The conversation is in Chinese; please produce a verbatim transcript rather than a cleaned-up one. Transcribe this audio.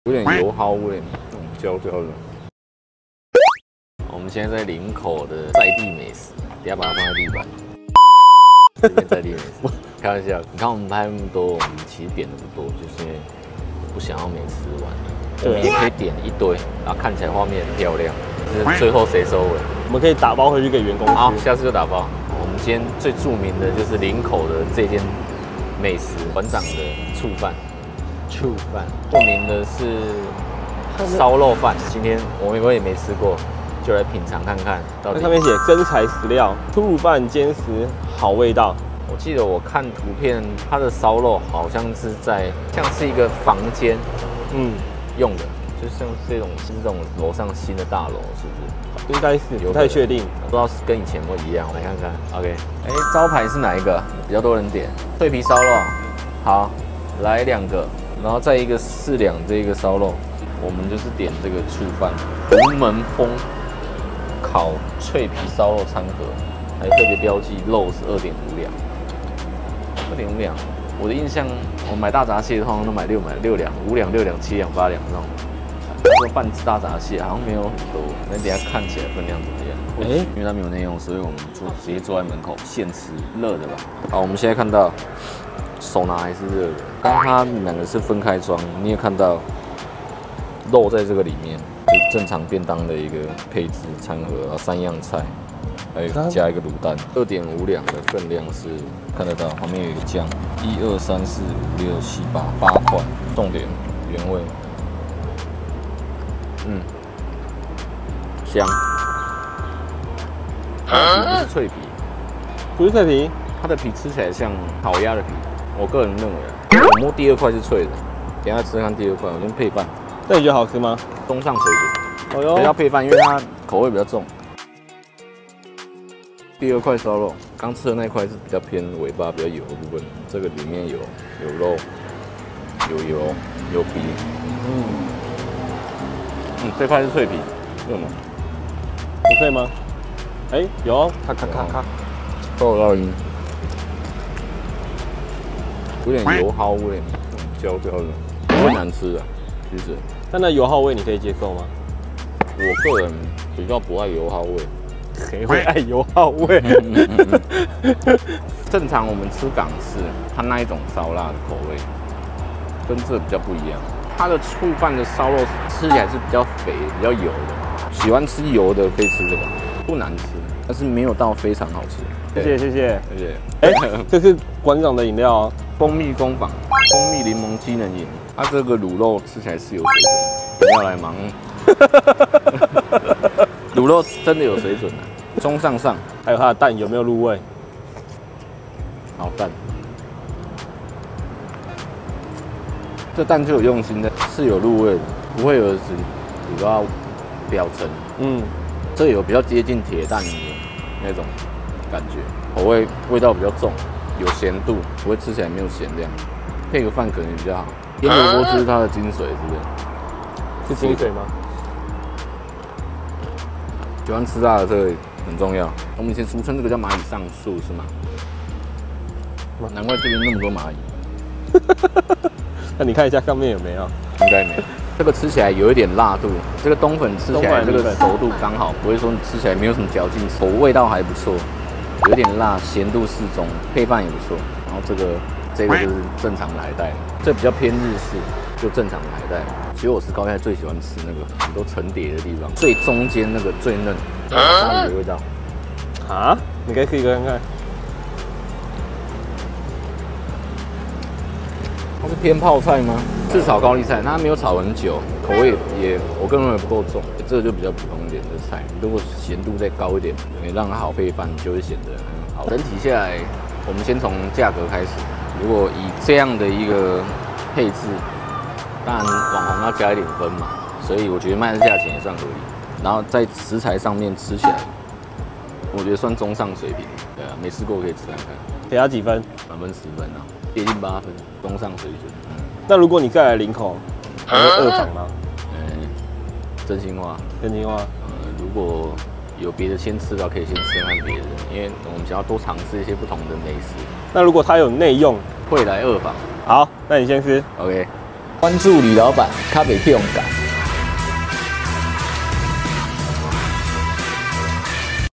有点油耗味，那种焦焦的。我们现在在林口的在地美食，等下把它放在地板。这边在地美食，开玩笑。你看我们拍那么多，我们其实点的不多，就是因为不想要没吃完。我们也可以点一堆，然后看起来画面很漂亮，就是最后谁收尾？ 我们可以打包回去给员工吃。 好，下次就打包。我们今天最著名的就是林口的这间美食馆长的醋饭。醋饭，著名的是烧肉饭。今天我们我也没吃过，就来品尝看看到底。 那上面写真材实料，醋饭坚实，好味道。 我记得我看图片，它的烧肉好像是在像是一个房间，嗯，用的，就像这种是这种楼上新的大楼，是不是？ 应该是，不太确定， 不知道是跟以前有没有一样。来看看 ，OK， 哎、欸，招牌是哪一个？比较多人点脆皮烧肉，好，来两个。然后再一个四两这个烧肉，我们就是点这个醋饭，吴门风烤脆皮烧肉餐盒，还特别标记肉是二点五两，二点五两。我的印象，我买大闸蟹通常都买六买六两、五两、六两、七两、八两那种。这个半只大闸蟹好像没有很多，那等一下看起来分量怎么样？哎、欸，因为它没有内用，所以我们坐直接坐在门口现吃，热的吧？好，我们现在看到。手拿还是热的。刚刚它两个是分开装，你也看到肉在这个里面，就正常便当的一个配置餐盒，然后三样菜，还有加一个卤蛋。二点五两的分量是看得到，旁边有一个酱，一二三四五六七八八块，重点原味，嗯，香。它的皮不是脆皮， 不是脆皮， 它的皮吃起来像烤鸭的皮。我个人认为啊，我摸第二块是脆的，等一下吃看第二块，我先配饭。 那你觉得好吃吗？ 中上水准。哦哟，要配饭，因为它口味比较重。第二块烧肉，刚吃的那块是比较偏尾巴、比较油的部分，这个里面有有肉、有油、有皮。嗯，嗯，这块是脆皮，有吗？ 不脆吗？哎、欸，有，咔咔咔咔， 豆烙音。有点油耗味，焦焦的，不会难吃啊，其实。 但那油耗味你可以接受吗？ 我个人比较不爱油耗味， 谁会爱油耗味？ 正常我们吃港式，它那一种烧腊的口味，跟这比较不一样。它的醋饭的烧肉吃起来是比较肥、比较油的，喜欢吃油的可以吃这个，不难吃，但是没有到非常好吃。 谢谢谢谢谢谢。 哎、欸，这是馆长的饮料哦。 蜂蜜工坊蜂蜜柠檬机能饮，它这个卤肉吃起来是有水准的，不要来忙。卤肉真的有水准的，中上上。 还有它的蛋有没有入味？ 好蛋，这蛋就有用心的，是有入味的，不会有只比较表层。嗯，这有比较接近铁蛋的那种感觉，口味味道比较重。有咸度，不会吃起来没有咸量，配个饭可能比较好。腌萝卜就是它的精髓，是不是？ 是精髓吗？ 喜欢吃辣的这个很重要。我们以前俗称这个叫蚂蚁上树，是吗？难怪这边那么多蚂蚁。 那你看一下上面有没有？ 应该没有。这个吃起来有一点辣度，这个冬粉吃起来这个熟度刚好，不会说你吃起来没有什么嚼劲，口味道还不错。有点辣，咸度适中，配饭也不错。然后这个这个就是正常的海带，这比较偏日式，就正常的海带。其实我吃高菜最喜欢吃那个很多层叠的地方，最中间那个最嫩，鲨鱼的味道。 啊？你可以试一个看看。 它是偏泡菜吗？是炒高丽菜，它没有炒很久，口味也我个人认为不够重，这个就比较普通一点的菜。如果咸度再高一点，你让它好配饭，就会显得很好。整体下来，我们先从价格开始。如果以这样的一个配置，当然网红要加一点分嘛，所以我觉得卖的价钱也算合理。然后在食材上面吃起来，我觉得算中上水平。对啊，没吃过可以吃看看。 给他几分？ 满分十分啊，接近八分，中上水准。嗯、 那如果你再来林口，还会二访吗？ 嗯，真心话， 真心话。 呃，如果有别的先吃的，可以先吃看别的，因为我们想要多尝试一些不同的美食。 那如果它有内用， 会来二访。 好，那你先吃。 OK。 关注李老板，咖啡屁用感。